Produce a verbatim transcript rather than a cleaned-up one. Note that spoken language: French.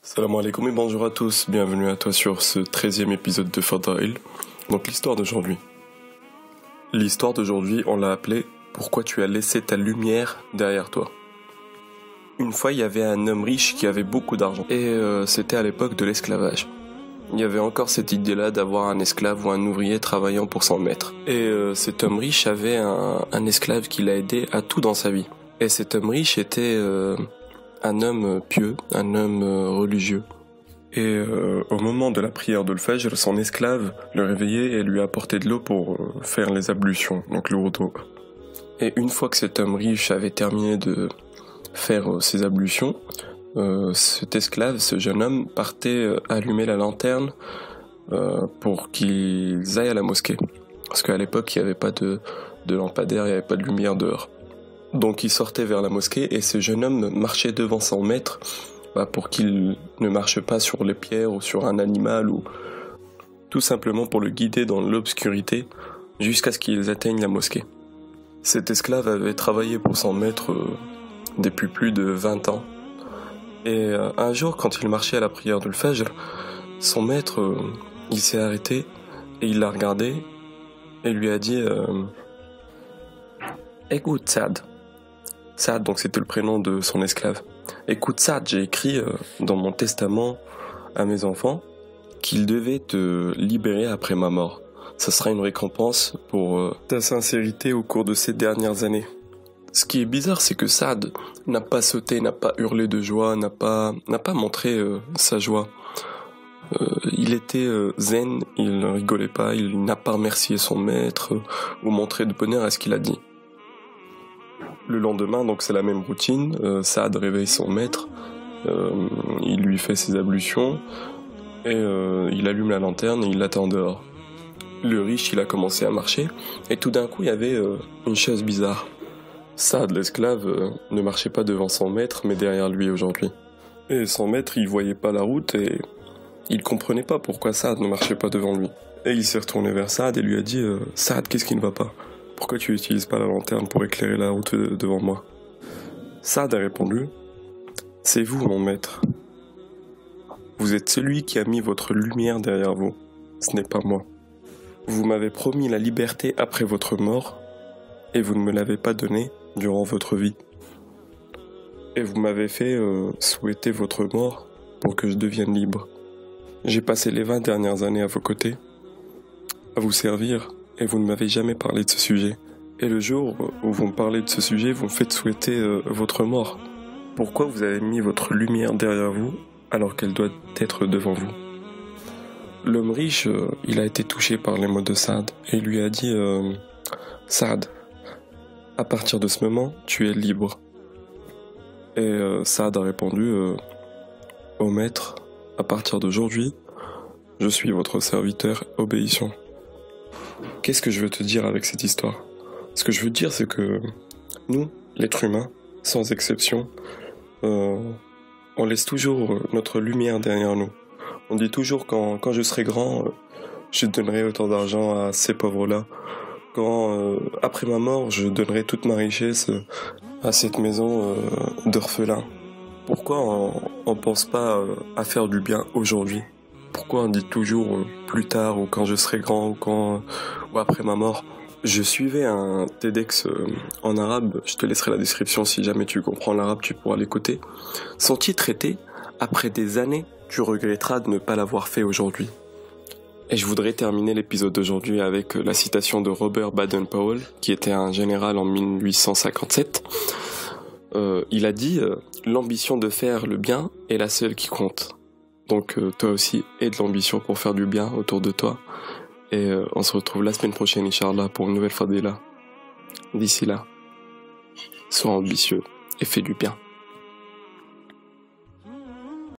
Salam alaikum et bonjour à tous, bienvenue à toi sur ce treizième épisode de Fadail. Donc l'histoire d'aujourd'hui. L'histoire d'aujourd'hui, on l'a appelée « Pourquoi tu as laissé ta lumière derrière toi ?» Une fois, il y avait un homme riche qui avait beaucoup d'argent, et euh, c'était à l'époque de l'esclavage. Il y avait encore cette idée-là d'avoir un esclave ou un ouvrier travaillant pour son maître. Et euh, cet homme riche avait un, un esclave qui l'a aidé à tout dans sa vie. Et cet homme riche était... Euh, un homme pieux, un homme religieux. Et euh, au moment de la prière de l'Fajr, son esclave le réveillait et lui apportait de l'eau pour euh, faire les ablutions, donc le wudu. Et une fois que cet homme riche avait terminé de faire euh, ses ablutions, euh, cet esclave, ce jeune homme, partait euh, allumer la lanterne euh, pour qu'ils aillent à la mosquée. Parce qu'à l'époque, il n'y avait pas de, de lampadaire, il n'y avait pas de lumière dehors. Donc il sortait vers la mosquée et ce jeune homme marchait devant son maître bah, pour qu'il ne marche pas sur les pierres ou sur un animal ou tout simplement pour le guider dans l'obscurité jusqu'à ce qu'ils atteignent la mosquée. Cet esclave avait travaillé pour son maître euh, depuis plus de vingt ans et euh, un jour quand il marchait à la prière de l'Fajr, son maître euh, il s'est arrêté et il l'a regardé et lui a dit euh, « Écoute Saad ». Saad, donc c'était le prénom de son esclave. Écoute Saad, j'ai écrit euh, dans mon testament à mes enfants qu'ils devaient te libérer après ma mort. Ça sera une récompense pour euh, ta sincérité au cours de ces dernières années. Ce qui est bizarre, c'est que Saad n'a pas sauté, n'a pas hurlé de joie, n'a pas, n'a pas montré euh, sa joie. Euh, il était euh, zen, il ne rigolait pas, il n'a pas remercié son maître euh, ou montré de bonheur à ce qu'il a dit. Le lendemain, donc c'est la même routine, euh, Saad réveille son maître, euh, il lui fait ses ablutions, et euh, il allume la lanterne et il l'attend dehors. Le riche, il a commencé à marcher, et tout d'un coup, il y avait euh, une chose bizarre. Saad, l'esclave, euh, ne marchait pas devant son maître, mais derrière lui aujourd'hui. Et son maître, il voyait pas la route, et il comprenait pas pourquoi Saad ne marchait pas devant lui. Et il s'est retourné vers Saad et lui a dit euh, « Saad, qu'est-ce qui ne va pas ? Pourquoi tu n'utilises pas la lanterne pour éclairer la route devant moi ?» Saad a répondu « C'est vous, mon maître. Vous êtes celui qui a mis votre lumière derrière vous. Ce n'est pas moi. Vous m'avez promis la liberté après votre mort, et vous ne me l'avez pas donnée durant votre vie. Et vous m'avez fait euh, souhaiter votre mort pour que je devienne libre. J'ai passé les vingt dernières années à vos côtés, à vous servir, et vous ne m'avez jamais parlé de ce sujet. Et le jour où vous me parlez de ce sujet, vous me faites souhaiter euh, votre mort. Pourquoi vous avez mis votre lumière derrière vous alors qu'elle doit être devant vous ?» L'homme riche, euh, il a été touché par les mots de Saad et il lui a dit euh, « Saad, à partir de ce moment, tu es libre. » Et euh, Saad a répondu euh, « Ô maître, à partir d'aujourd'hui, je suis votre serviteur obéissant. » Qu'est-ce que je veux te dire avec cette histoire ? Ce que je veux dire, c'est que nous, l'être humain, sans exception, euh, on laisse toujours notre lumière derrière nous. On dit toujours quand, quand je serai grand, euh, je donnerai autant d'argent à ces pauvres-là. Quand, euh, après ma mort, je donnerai toute ma richesse à cette maison euh, d'orphelins. Pourquoi on ne pense pas euh, à faire du bien aujourd'hui ? Pourquoi on dit toujours euh, plus tard ou quand je serai grand ou quand euh, ou après ma mort ? Je suivais un TEDx euh, en arabe, je te laisserai la description si jamais tu comprends l'arabe, tu pourras l'écouter. Son titre était « Après des années, tu regretteras de ne pas l'avoir fait aujourd'hui ». Et je voudrais terminer l'épisode d'aujourd'hui avec la citation de Robert Baden-Powell, qui était un général en mille huit cent cinquante-sept. Euh, il a dit euh, « L'ambition de faire le bien est la seule qui compte ». Donc euh, toi aussi, aie de l'ambition pour faire du bien autour de toi. Et euh, on se retrouve la semaine prochaine, Inch'Allah, pour une nouvelle Fadila. D'ici là, sois ambitieux et fais du bien.